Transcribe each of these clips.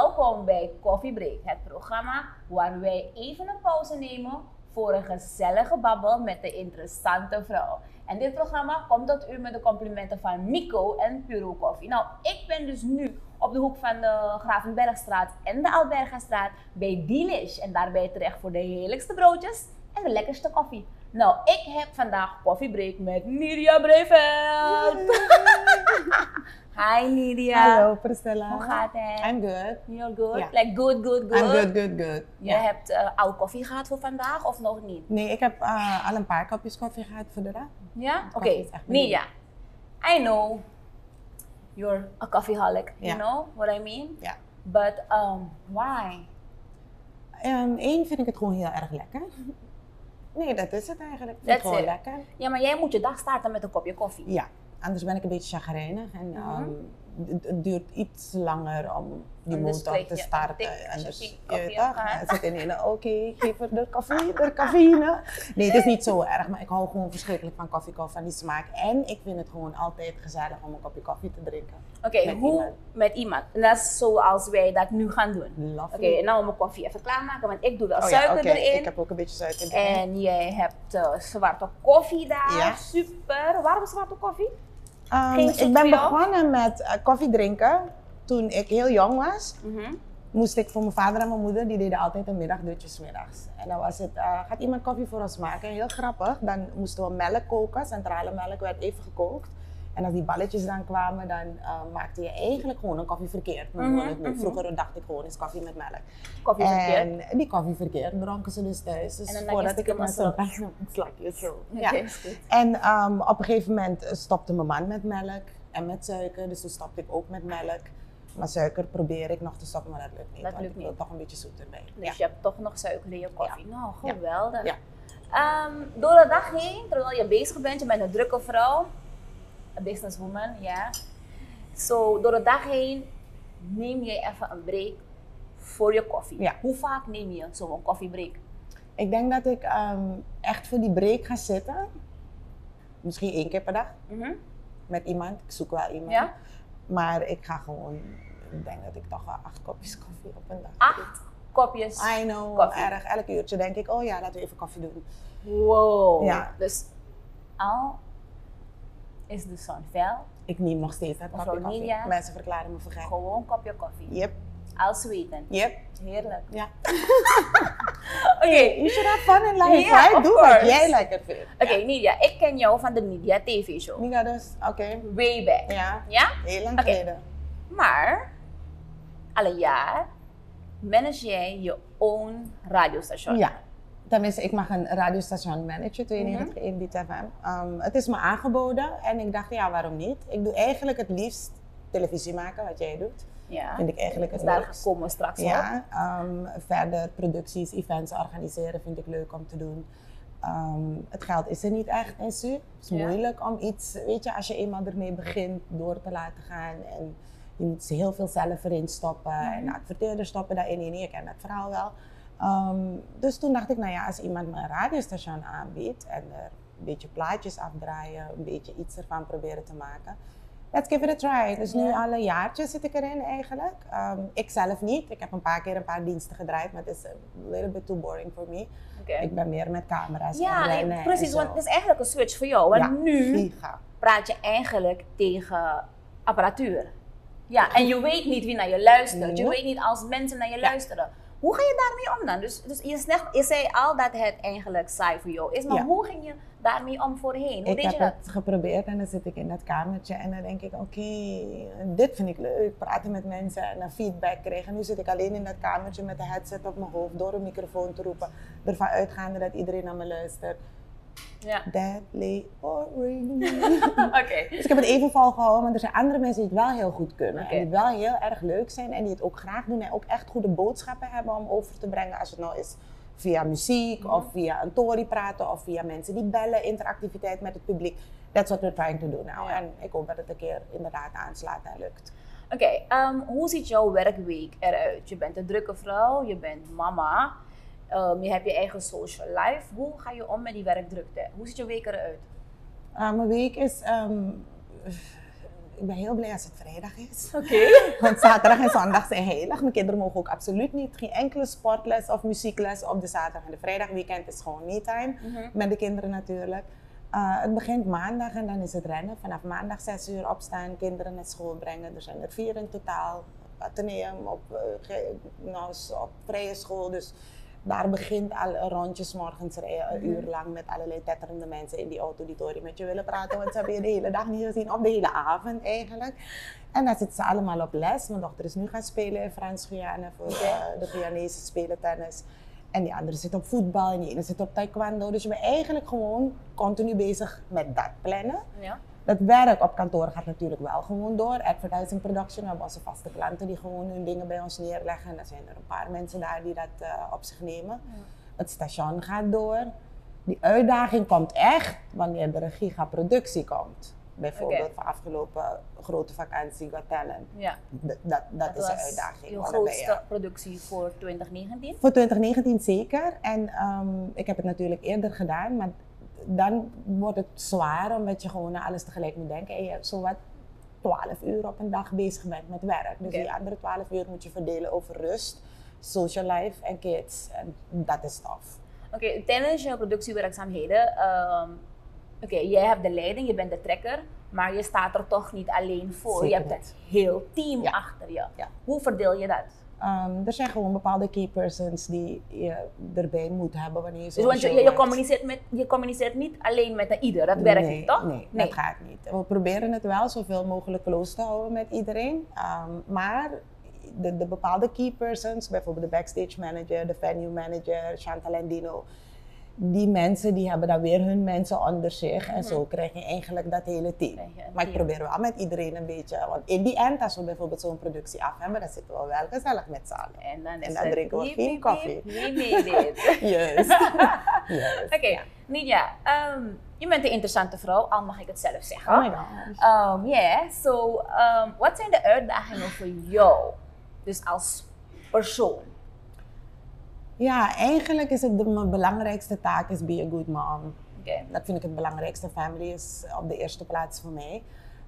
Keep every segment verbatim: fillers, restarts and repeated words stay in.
Welkom bij Coffee Break, het programma waar wij even een pauze nemen voor een gezellige babbel met een interessante vrouw. En dit programma komt tot u met de complimenten van Mico en Puro Koffie. Nou, ik ben dus nu op de hoek van de Gravenbergstraat en de Albergastraat bij Delish. En daar ben je terecht voor de heerlijkste broodjes en de lekkerste koffie. Nou, ik heb vandaag Coffee Break met Nidia Breveld. Hi Nidia. Hallo Priscilla. Hoe gaat het? I'm good. You're good? Ja. Like good, good, good? I'm good, good, good. Je Ja. hebt uh, al koffie gehad voor vandaag of nog niet? Nee, ik heb uh, al een paar kopjes koffie gehad voor de dag. Ja? Oké. Koffie is echt mijn Nidia, I know you're a coffeeholic, you Ja. know what I mean? Ja. But um, why? Eén um, vind ik het gewoon heel erg lekker. Nee, dat is het eigenlijk. Ik vind That's het gewoon it. lekker. Ja, maar jij moet je dag starten met een kopje koffie. Ja, anders ben ik een beetje chagrijnig en Mhm. um, het, het duurt iets langer om die Anders motor krijg te je starten. een tik als je Anders, die je koffie weet toch, hebt gehad. het zit in een oké, geef er de koffie, de cafeïne. Nee, het is niet zo erg, maar ik hou gewoon verschrikkelijk van koffie, van die smaak. En ik vind het gewoon altijd gezellig om een kopje koffie te drinken. Oké, Met hoe iemand. met iemand? En dat is zoals wij dat nu gaan doen. Love Oké, it. en nou mijn koffie even klaarmaken, want ik doe wel Oh ja, suiker oké. erin. Ik heb ook een beetje suiker erin. En jij hebt uh, zwarte koffie daar. Ja. Super. Waarom zwarte koffie? Um, Geen zoet ik ben voor jou? begonnen met uh, koffie drinken toen ik heel jong was. Mhm. Moest ik voor mijn vader en mijn moeder, die deden altijd een middagdutje 's middags. En dan was het, uh, gaat iemand koffie voor ons maken? Heel grappig. Dan moesten we melk koken, centrale melk werd even gekookt. En als die balletjes dan kwamen, dan uh, maakte je eigenlijk gewoon een koffie verkeerd. noemen we Mhm, het nu. mhm. Vroeger dacht ik gewoon, is koffie met melk. Koffie verkeerd. En die koffie verkeerd dronken ze dus thuis. Dus En dan voordat is ik het het met helemaal zo'n een slakje zo. Oké, Ja. is goed. En um, op een gegeven moment stopte mijn man met melk en met suiker, dus toen stopte ik ook met melk. Maar suiker probeer ik nog te stoppen, maar dat lukt niet. Dat want lukt ik wil niet. toch een beetje zoeter bij. Dus Ja. je hebt toch nog suiker in je koffie. Nou, Ja. geweldig. Ja. Ehm, door de dag heen, terwijl je bezig bent, je bent een drukke vrouw, een businesswoman, ja. Zo, door de dag heen neem je even een break voor je koffie. Ja. Hoe vaak neem je zo'n koffiebreak? Ik denk dat ik um, echt voor die break ga zitten. Misschien één keer per dag Mhm. met iemand. Ik zoek wel iemand. Ja? Maar ik ga gewoon, ik denk dat ik toch wel acht kopjes koffie op een dag Acht kopjes drink. I know, koffie. erg. Elk uurtje denk ik, oh ja, laten we even koffie doen. Wow. Ja. Dus al is de zon fel, Ik neem nog steeds dat Mevrouw kopje koffie. Nidia. Mensen verklaren me voor gek. gewoon een kopje koffie. Yep, Als weten. yep, Heerlijk. ja. Oké, You should have fun in life, Ja, right? of Doe course. wat jij lekker vindt. Oké, Nidia, ik ken jou van de Nidia T V-show. Niga dus, oké. Way back. Ja, Ja? heel lang Oké. geleden. Maar, al een jaar, manage jij je own radiostation. Ja, tenminste, ik mag een radiostation managen, tweeënnegentig komma één Beat F M. Um, het is me aangeboden en ik dacht, ja, waarom niet? Ik doe eigenlijk het liefst televisie maken, wat jij doet. Ja. Vind ik eigenlijk Dus het daar leukst. komen we straks op. Ja, um, verder producties, events organiseren vind ik leuk om te doen. Um, het geld is er niet echt in Su. Het is Ja. moeilijk om iets, weet je, als je eenmaal ermee begint, door te laten gaan. En je moet heel veel zelf erin stoppen en adverteerders stoppen daarin. Nee, je kent dat verhaal wel. Um, dus toen dacht ik, nou ja, als iemand me een radiostation aanbiedt en er een beetje plaatjes afdraaien, een beetje iets ervan proberen te maken. Let's give it a try. Dus nu Ja. al een jaartje zit ik erin eigenlijk. Um, ik zelf niet. Ik heb een paar keer een paar diensten gedraaid, maar het is a little bit too boring for me. Oké. Ik ben meer met camera's Ja, en nee, rennen precies, en zo. want het is eigenlijk een switch voor jou. Want Ja, nu giga. praat je eigenlijk tegen apparatuur. Ja, en je weet niet wie naar je luistert. Je Ja. weet niet als mensen naar je luisteren. Hoe ga je daarmee om dan? Dus, dus je, zegt, je zei al dat het eigenlijk saai voor jou is, maar Ja. hoe ging je daarmee om voorheen? Hoe Ik deed heb je dat? het geprobeerd en dan zit ik in dat kamertje en dan denk ik, oké, dit vind ik leuk, praten met mensen en dan feedback krijgen. Nu zit ik alleen in dat kamertje met de headset op mijn hoofd, door een microfoon te roepen, ervan uitgaande dat iedereen naar me luistert. Ja. Deadly boring. Oké. Dus ik heb het even volgehouden, maar er zijn andere mensen die het wel heel goed kunnen. Oké. En die het wel heel erg leuk zijn en die het ook graag doen en ook echt goede boodschappen hebben om over te brengen. Als het nou is via muziek Mhm. of via een tory praten of via mensen die bellen, interactiviteit met het publiek. That's what we're trying to do now. Ja. En ik hoop dat het een keer inderdaad aanslaat en lukt. Oké, ehm, hoe ziet jouw werkweek eruit? Je bent een drukke vrouw, je bent mama, ehm, je hebt je eigen social life. Hoe ga je om met die werkdrukte? Hoe ziet je week eruit? Uh, mijn week is, um, ik ben heel blij als het vrijdag is. Oké. Okay. Want zaterdag en zondag zijn heilig. Mijn kinderen mogen ook absoluut niet, geen enkele sportles of muziekles op de zaterdag en de vrijdag. Weekend is gewoon me-time, mm-hmm. met de kinderen natuurlijk. Uh, het begint maandag en dan is het rennen. Vanaf maandag zes uur opstaan, kinderen naar school brengen. Er zijn er vier in totaal. Atheneum, op, uh, nou, op vrije school. Dus daar begint al rondjes morgens rijden, een uur lang met allerlei tetterende mensen in die auto met je willen praten. Want ze hebben je de hele dag niet gezien, of de hele avond eigenlijk. En dan zitten ze allemaal op les. Mijn dochter is nu gaan spelen in Frans-Guyana voor uh, de Guyanese spelen tennis. En die andere zit op voetbal en die ene zit op taekwondo. Dus je bent eigenlijk gewoon continu bezig met dat plannen. Ja. Dat werk op kantoor gaat natuurlijk wel gewoon door. Advertising production, we hebben onze vaste klanten die gewoon hun dingen bij ons neerleggen. En dan zijn er een paar mensen daar die dat uh, op zich nemen. Ja. Het station gaat door. Die uitdaging komt echt wanneer er een gigaproductie komt. Bijvoorbeeld okay. van afgelopen grote vakantie, Got Talent. Ja. D- dat dat, dat is een uitdaging. Uw grootste je... productie voor twintig negentien? Voor twintig negentien zeker. En um, ik heb het natuurlijk eerder gedaan, maar dan wordt het zwaar omdat je gewoon naar alles tegelijk moet denken. En je hebt zowat twaalf uur op een dag bezig bent met werk. Dus okay. die andere twaalf uur moet je verdelen over rust, social life en kids. En dat is tof. Oké, okay, tijdens je productiewerkzaamheden, um, oké, okay, jij hebt de leiding, je bent de trekker, maar je staat er toch niet alleen voor. Zeker je hebt het heel team ja. achter je. Ja. Hoe verdeel je dat? Um, er zijn gewoon bepaalde key persons die je erbij moet hebben wanneer je zo. Dus want je, je, communiceert met, je communiceert niet alleen met een ieder, dat werkt nee, niet toch? Nee, nee, dat gaat niet. We proberen het wel zoveel mogelijk close te houden met iedereen. Um, maar de, de bepaalde key persons, bijvoorbeeld de backstage manager, de venue manager, Chantal en Dino. Die mensen die hebben dan weer hun mensen onder zich mm-hmm. en zo krijg je eigenlijk dat hele team. Maar ik probeer wel met iedereen een beetje, want in die end als we bijvoorbeeld zo'n productie af hebben, dan zitten we wel gezellig met z'n allen. En dan, en dan drinken we geen koffie. We made it. Juist. Yes. Oké, okay. ja. Nidia, um, je bent een interessante vrouw, al mag ik het zelf zeggen. Oh my gosh. Um, yeah, so um, wat zijn de uitdagingen voor jou, dus als persoon? Ja, eigenlijk is het de, mijn belangrijkste taak is be a good mom. Okay. Dat vind ik het belangrijkste. Family is op de eerste plaats voor mij.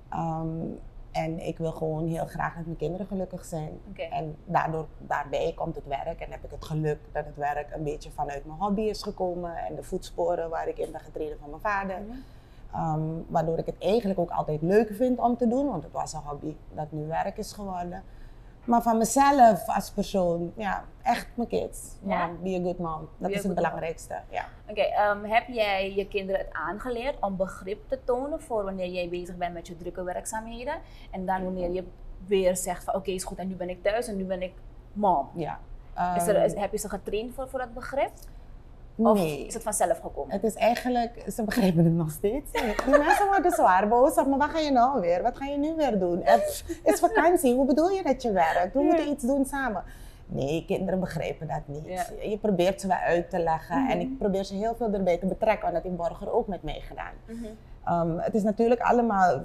Um, en ik wil gewoon heel graag met mijn kinderen gelukkig zijn. Okay. En daardoor, daarbij komt het werk en heb ik het geluk dat het werk een beetje vanuit mijn hobby is gekomen. En de voetsporen waar ik in ben getreden van mijn vader. Mm-hmm. Um, waardoor ik het eigenlijk ook altijd leuk vind om te doen, want het was een hobby dat nu werk is geworden. Maar van mezelf als persoon, ja, echt mijn kids. Mom, ja? Be a good mom. Dat be is het belangrijkste. Ja. Oké, okay, um, heb jij je kinderen het aangeleerd om begrip te tonen voor wanneer jij bezig bent met je drukke werkzaamheden? En dan wanneer je weer zegt van oké, okay, is goed en nu ben ik thuis en nu ben ik mom. Ja. Um, is er, is, heb je ze getraind voor, voor dat begrip? Of nee. is het vanzelf gekomen? Het is eigenlijk, ze begrijpen het nog steeds. Die mensen worden zwaar boos. Maar wat ga je nou weer? Wat ga je nu weer doen? Het is vakantie. Hoe bedoel je dat je werkt? We ja. moeten iets doen samen. Nee, kinderen begrijpen dat niet. Ja. Je probeert ze wel uit te leggen. Mm-hmm. En ik probeer ze heel veel erbij te betrekken. Want dat heeft Borger ook met mij gedaan. Mm-hmm. Um, het is natuurlijk allemaal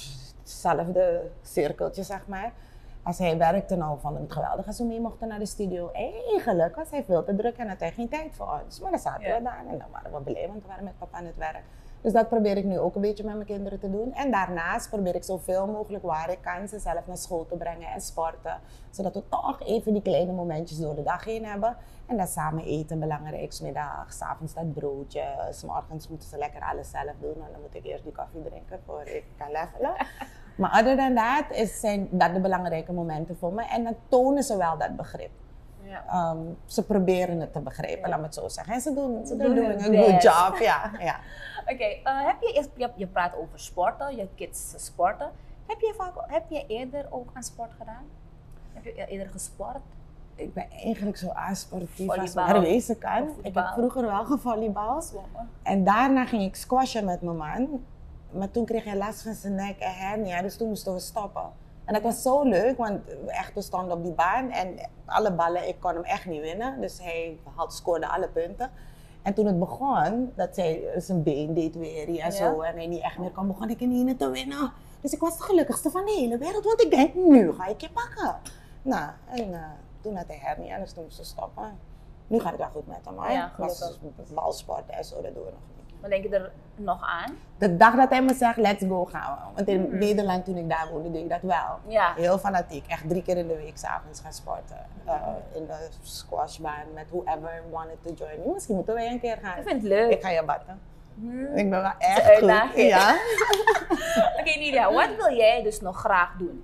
hetzelfde cirkeltje, zeg maar. Als hij werkte, nou vond het geweldig als we mee mochten naar de studio. Eigenlijk was hij veel te druk en had hij geen tijd voor ons. Maar dan zaten ja. we daar en dan waren we blij, want we waren met papa aan het werk. Dus dat probeer ik nu ook een beetje met mijn kinderen te doen. En daarnaast probeer ik zoveel mogelijk waar ik kan ze zelf naar school te brengen en sporten. Zodat we toch even die kleine momentjes door de dag heen hebben. En dan samen eten, belangrijk, 's middags, 's avonds dat broodje. 's morgens moeten ze lekker alles zelf doen. En dan moet ik eerst die koffie drinken voor ik kan levelen. Maar other than that is, zijn dat de belangrijke momenten voor me. En dan tonen ze wel dat begrip. Ja. Um, ze proberen het te begrijpen, ja. laat me het zo zeggen. En ze doen, ze doen een good job. Ja, ja. Oké, okay, uh, heb je, je, je praat over sporten, je kids sporten. Heb je, vaak, heb je eerder ook aan sport gedaan? Heb je eerder gesport? Ik ben eigenlijk zo asportief als maar wezen kan. Ik heb vroeger wel gevolleybald. En daarna ging ik squashen met mijn man. Maar toen kreeg hij last van zijn nek en hernia, dus toen moesten we stoppen. En dat was zo leuk, want echt, we stonden op die baan en alle ballen, ik kon hem echt niet winnen. Dus hij had, scoorde alle punten. En toen het begon, dat zij zijn been deed weer en ja. zo en hij niet echt meer kon, begon ik in te winnen. Dus ik was de gelukkigste van de hele wereld, want ik denk, nu ga ik je pakken. Nou, en uh, toen had hij hernia, dus toen moesten we stoppen. Nu gaat het wel goed met hem, maar ja, balsport en zo, dat doen we nog niet. Wat denk je er nog aan? De dag dat hij me zegt, let's go, gaan we. Want in Hmm. Nederland, toen ik daar woonde, deed ik dat wel. Ja. Heel fanatiek. Echt drie keer in de week 's avonds gaan sporten. Uh, in de squashbaan met whoever wanted to join me. Misschien moeten wij een keer gaan. Ik vind het leuk. Ik ga je batten. Hmm. Ik ben wel is een echt uitdaging. goed. Ja. Oké, okay, Nidia, wat wil jij dus nog graag doen?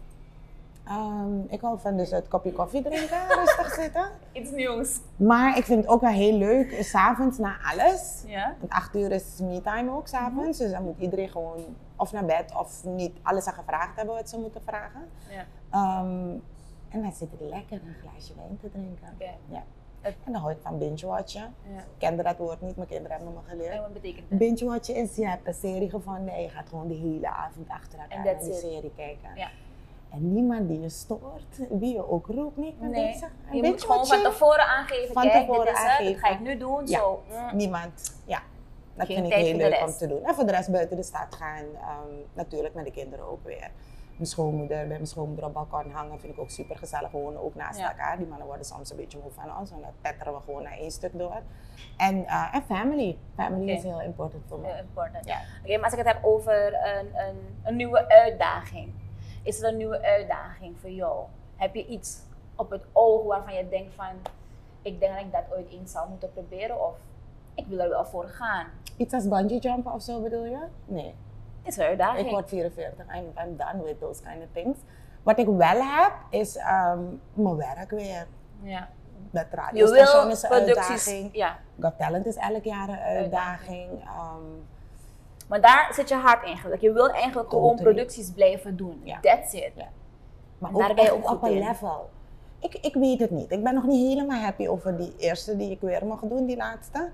Um, ik hou van dus het kopje koffie drinken, rustig zitten. Iets nieuws. Maar ik vind het ook wel heel leuk, s avonds na alles. Ja. Want acht uur is me-time ook, 's avonds. Dus dan moet iedereen gewoon of naar bed of niet alles aan gevraagd hebben wat ze moeten vragen. Ja. Um, en dan zit ik lekker een glaasje wijn te drinken. Okay. Ja. En dan hou ik van binge-watchen. Ja. Ik kende dat woord niet, mijn kinderen hebben me geleerd. En wat betekent dat? Binge-watchen is, je hebt een serie gevonden en je gaat gewoon de hele avond achter elkaar naar die serie kijken. Ja. En niemand die je stoort, wie je ook roept, niet met Nee, deze. En je weet moet gewoon wat van je- tevoren aangeven, Van kijk, tevoren dit is het, aangeven. dat ga ik nu doen, Ja. zo. mm. Niemand, ja. Dat Geen vind ik tijd heel voor de leuk om rest. te doen. En voor de rest buiten de stad gaan, um, natuurlijk met de kinderen ook weer. Mijn schoonmoeder, bij mijn schoonmoeder op het balkon hangen, vind ik ook super gezellig. We wonen ook naast Ja. elkaar. Die mannen worden soms een beetje moe van ons, en dan petteren we gewoon naar één stuk door. En, uh, en family. Family Oké. is heel important voor me. Heel important. Ja. Oké, maar als ik het heb over een, een, een nieuwe uitdaging. Is er een nieuwe uitdaging voor jou? Heb je iets op het oog waarvan je denkt van, ik denk dat ik dat ooit eens zou moeten proberen of ik wil er wel voor gaan? Iets als bungee jumpen of zo bedoel je? Nee. Het is een uitdaging. Ik word vierenveertig, I'm, I'm done with those kind of things. Wat ik wel heb, is um, mijn werk weer. Ja. Dat Je radiostation wil is een producties, uitdaging. ja. Got Talent is elk jaar een uitdaging. Um, Maar daar zit je hard eigenlijk. Je wil eigenlijk gewoon Totally. producties blijven doen. Ja. That's it. Ja. maar En ook daar ben je echt ook goed op een in. level. Ik, ik weet het niet. Ik ben nog niet helemaal happy over die eerste die ik weer mag doen, die laatste.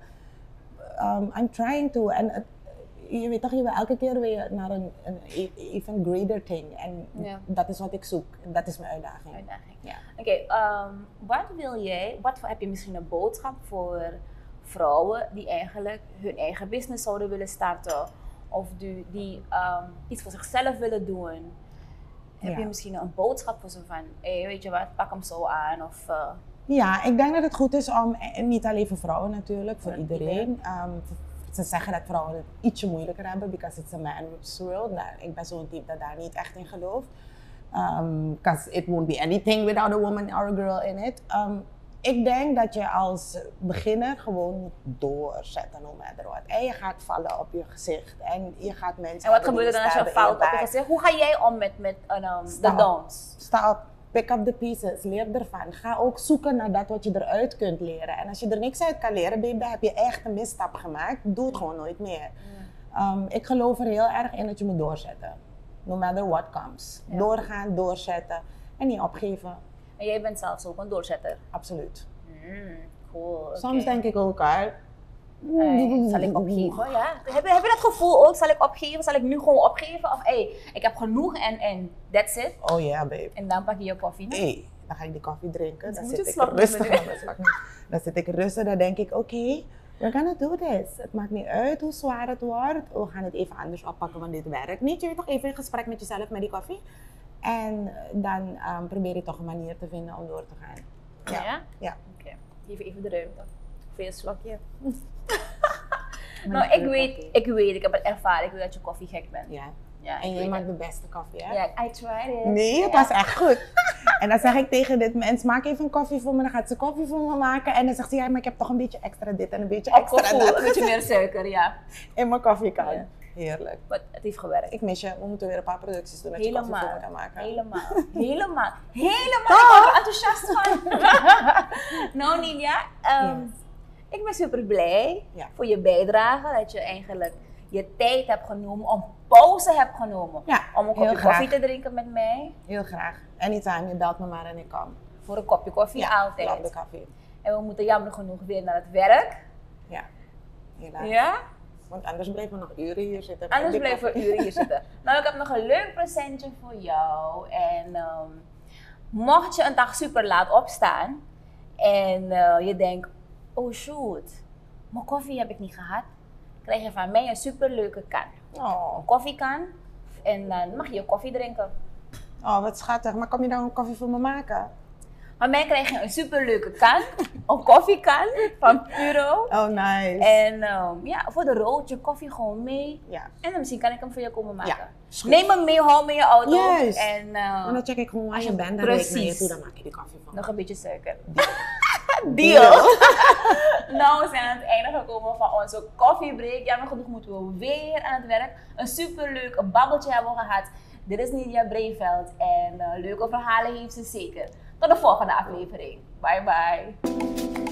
Um, I'm trying to. En het, je weet toch, je wil elke keer weer naar een, een even greater thing. En Ja. dat is wat ik zoek. Dat is mijn uitdaging. Uitdaging. Ja. Oké, ehm, wat wil jij, wat voor- heb je misschien een boodschap voor vrouwen die eigenlijk hun eigen business zouden willen starten of die, die ehm, iets voor zichzelf willen doen? Heb Ja. je misschien een boodschap voor ze van, hé, weet je wat, pak hem zo aan of... uh, Ja, ik denk dat het goed is om, en niet alleen voor vrouwen natuurlijk, voor Ja, iedereen. Um, ze zeggen dat vrouwen het ietsje moeilijker hebben, because it's a man's world. Nou, ik ben zo'n type dat daar niet echt in gelooft. Because it won't be anything without a woman or a girl in it. Um, ik denk dat je als beginner gewoon moet doorzetten, no matter what. En je gaat vallen op je gezicht en je gaat mensen... En wat hebben gebeurt er die dan als je staan in fout op je back. gezicht? Hoe ga jij om met, met uh, um, Sta de op. downs? Sta op, pick up the pieces, leer ervan. Ga ook zoeken naar dat wat je eruit kunt leren. En als je er niks uit kan leren, babe, dan heb je echt een misstap gemaakt. Doe het gewoon nooit meer. Um, ik geloof er heel erg in dat je moet doorzetten. No matter what comes. Ja. Doorgaan, doorzetten en niet opgeven. En jij bent zelfs ook een doorzetter. Absoluut. Mm, cool. Soms oké. denk ik ook uit. Hey, zal ik opgeven? Ja. Heb, je- heb je dat gevoel ook? Zal ik opgeven? Zal ik nu gewoon opgeven? Of hey, ik heb genoeg en, en that's it? Oh ja, yeah, babe. En dan pak je je koffie. Hey, dan ga ik die koffie drinken. Dus Dan moet zit je ik slag rustig nemen. aan de slag. Dan zit ik rustig, dan denk ik, oké, okay, we're gonna do this. Het maakt niet uit hoe zwaar het wordt. We gaan het even anders oppakken, want dit werkt niet. Je weet toch, even in gesprek met jezelf met die koffie. En dan um, probeer je toch een manier te vinden om door te gaan. Ja? Ja. ja. Oké. Geef even de ruimte. Veel slokje. Maar Nou, ik ik weet, ik weet, ik heb het ervaren. Ik weet dat je koffie gek bent. Ja. Ja, En ik je weet maakt het. de beste koffie, hè? Ja, I tried it. Nee, het Ja. was echt goed. En dan zeg ik tegen dit mens, maak even een koffie voor me. Dan gaat ze koffie voor me maken. En dan zegt ze, ja, maar ik heb toch een beetje extra dit en een beetje extra Opgevoel, dat een beetje meer suiker, ja. in mijn koffiekan. Ja. Heerlijk. Maar het heeft gewerkt. Ik mis je. We moeten weer een paar producties doen dat je koffie voor Helemaal. me kan maken. Helemaal. Helemaal. Helemaal. Ik ben er enthousiast van. Nou, Nidia. Um, Yes. Ik ben super blij Ja. voor je bijdrage. Dat je eigenlijk je tijd hebt genomen, om pauze hebt genomen. Ja, om een heel kopje graag. koffie te drinken met mij. Heel graag. Anytime, je belt me maar en ik kom. Voor een kopje koffie Ja, altijd. love de koffie. En we moeten jammer genoeg weer naar het werk. Ja, helaas. Ja? Want anders blijven we nog uren hier zitten. Anders Die blijven we koffie. uren hier zitten. Nou, ik heb nog een leuk presentje voor jou. En ehm, mocht je een dag super laat opstaan en eh, je denkt, oh shoot, mijn koffie heb ik niet gehad, krijg je van mij een super leuke kan. Oh. Een koffiekan en dan mag je je koffie drinken. Oh, wat schattig. Maar kom je dan een koffie voor me maken? Van mij krijg je een superleuke kan, een koffiekan van Puro. Oh, nice. En um, ja, voor de rood je koffie gewoon mee. Ja. En dan misschien kan ik hem voor je komen maken. Ja, is goed. Neem hem mee, hou hem in je auto. Juist. En uh, En dan check ik gewoon waar als je je- bent, dan rijd ik naar je precies. toe, dan maak je die koffie van. nog een beetje suiker. Deal. Nou, we zijn aan het einde gekomen van onze koffiebreak. Jammer genoeg moeten we weer aan het werk. Een superleuk babbeltje hebben we gehad. Dit is Nidia Breeveld en uh, leuke verhalen heeft ze zeker. Tot de volgende aflevering. Bye bye.